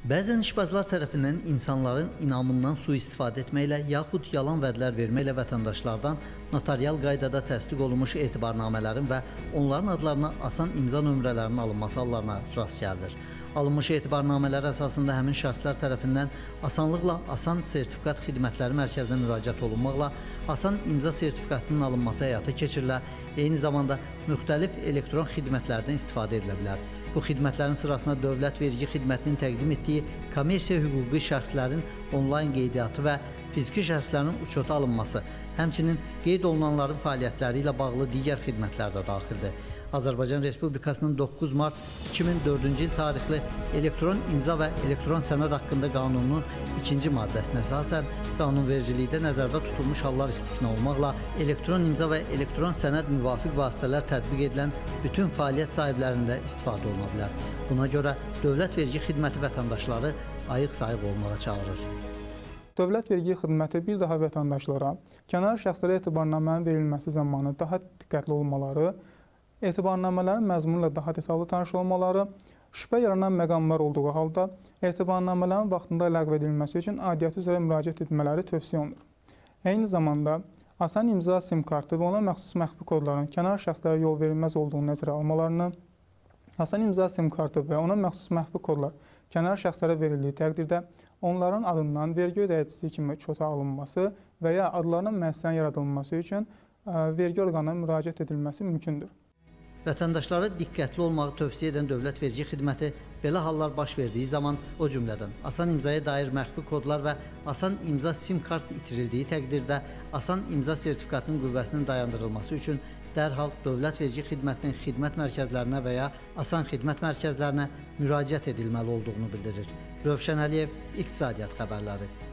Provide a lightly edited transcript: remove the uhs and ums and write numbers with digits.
Bəzən işbazlar tərəfindən insanların inamından sui-istifadə etməklə yaxud yalan vədlər verməklə vətəndaşlardan notarial qaydada təsdiq olunmuş etibarnamələrin və onların adlarına asan imza nömrələrinin alınması hallarına rast gəlilir. Alınmış etibarnamələr əsasında həmin şəxslər tərəfindən asanlıqla Asan Sertifikat Xidmətləri Mərkəzinə müraciət olunmaqla Asan imza sertifikatının alınması həyata keçirilə, eyni zamanda müxtəlif elektron xidmətlərdən istifadə edilə bilər. Bu xidmətlərin sırasında Dövlət Vergi Xidmətinin təqdim etdiyi kommersiya hüquqi şəxslərin onlayn qeydiyyatı və fiziki şəxslərin uçota alınması, həmçinin qeyd olunanların fəaliyyətləri ilə bağlı digər xidmətlər də daxildir. Azərbaycan Respublikasının 9 mart 2004-cü il tarixli elektron imza və elektron sənəd haqqında qanununun 2-ci maddəsinə əsasən qanunvericilikdə nəzərdə tutulmuş hallar istisna olmaqla elektron imza və elektron sənəd müvafiq vasitələr tətbiq edilən bütün fəaliyyət sahiblərində istifadə oluna bilər. Buna görə Dövlət Vergi Xidməti vətəndaşları ayıq-sayıq olmağa çağırır. Dövlət Vergi Xidməti bir daha vətəndaşlara kənar şəxslərə etibarnamənin verilməsi zamanı daha diqqətli olmaları, etibarnamələrin məzmunuyla daha detallı tanış olmaları, şübhə yaranan məqamlar olduğu halda etibarnamələrin vaxtında ləğv edilməsi üçün aidiyyatı üzrə müraciət etmələri tövsiyə olunur. Eyni zamanda Asan imza sim kartı və ona məxsus məxfi kodların kənar şəxslərə yol verilməz olduğunu nəzərə almalarını, Asan imza sim kartı və ona məxsus məxfi kodlar kənar şəxslərə verildiyi təqdirdə onların adından vergi ödəyicisi kimi çota alınması və ya adlarının müəssisənin yaradılması üçün vergi orqanına müraciət edilməsi mümkündür. Vətəndaşlara diqqətli olmağı tövsiyə edən Dövlət Vergi Xidməti belə hallar baş verdiyi zaman, o cümlədən Asan imzaya dair məxfi kodlar və Asan imza sim kart itirildiyi təqdirdə Asan imza sertifikatının qüvvəsinin dayandırılması üçün dərhal Dövlət Vergi Xidmətinin xidmət mərkəzlərinə və ya Asan xidmət mərkəzlərinə müraciət edilməli olduğunu bildirir. Rövşən Əliyev, İqtisadiyyat xəbərləri.